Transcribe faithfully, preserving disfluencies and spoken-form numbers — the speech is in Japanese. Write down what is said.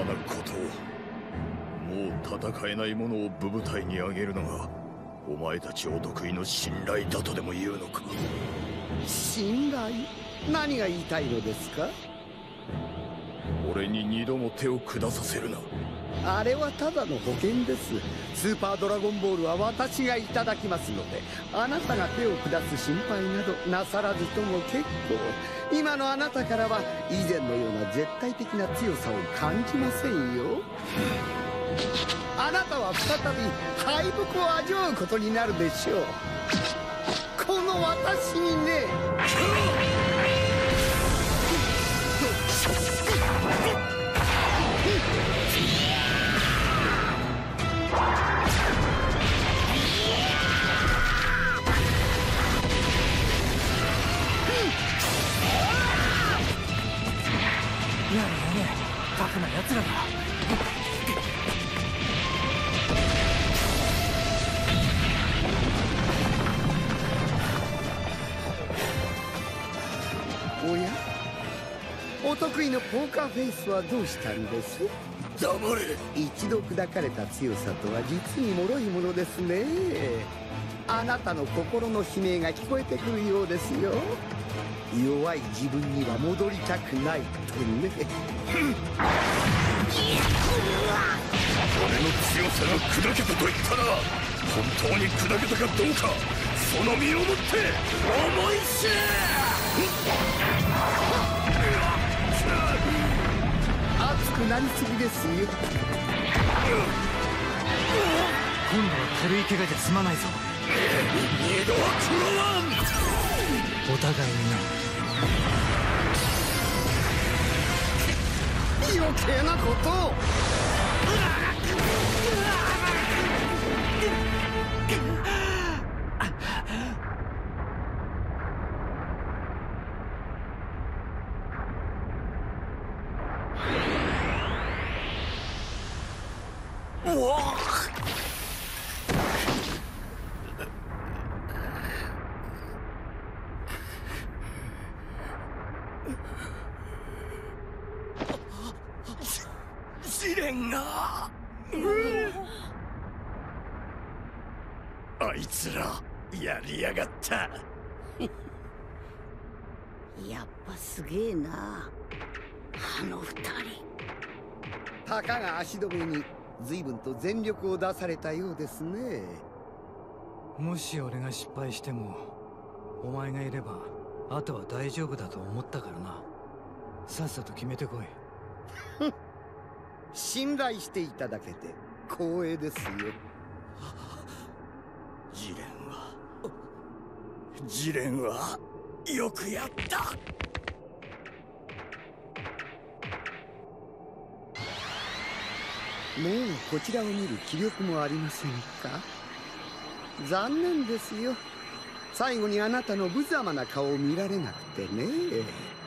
なことを。もう戦えないものを武部隊に上げるのがお前たちお得意の信頼だとでも言うのか。 信頼？何が言いたいのですか？ 俺に二度も手を下させるな。 あれはただの保険です。スーパードラゴンボールは私がいただきますので、あなたが手を下す心配などなさらずとも結構。今のあなたからは以前のような絶対的な強さを感じませんよ。あなたは再び敗北を味わうことになるでしょう。この私にね。 やれやれ、タフな奴らだ。 おや、お得意のポーカーフェイスはどうしたんです？ 黙れ。 一度砕かれた強さとは実に脆いものですね。あなたの心の悲鳴が聞こえてくるようですよ。弱い自分には戻りたくないとね。 俺の強さが砕けたと言ったら本当に砕けたかどうか、その身をもって思い知れ。 熱くなりすぎですよ。 今度は軽い怪我じゃ済まないぞ。 二度は食らわん。 お互いにな。 余計なことを。 うわっ。試練が、あいつらやりやがった。 やっぱすげえな、あの二人。 たかが足止めに随分と全力を出されたようですね。 もし俺が失敗してもお前がいればあとは大丈夫だと思ったからな。さっさと決めてこい。 信頼していただけて光栄ですよ。 ジレンはジレンはよくやった。 もうこちらを見る気力もありませんか？残念ですよ。最後にあなたの無様な顔を見られなくてね。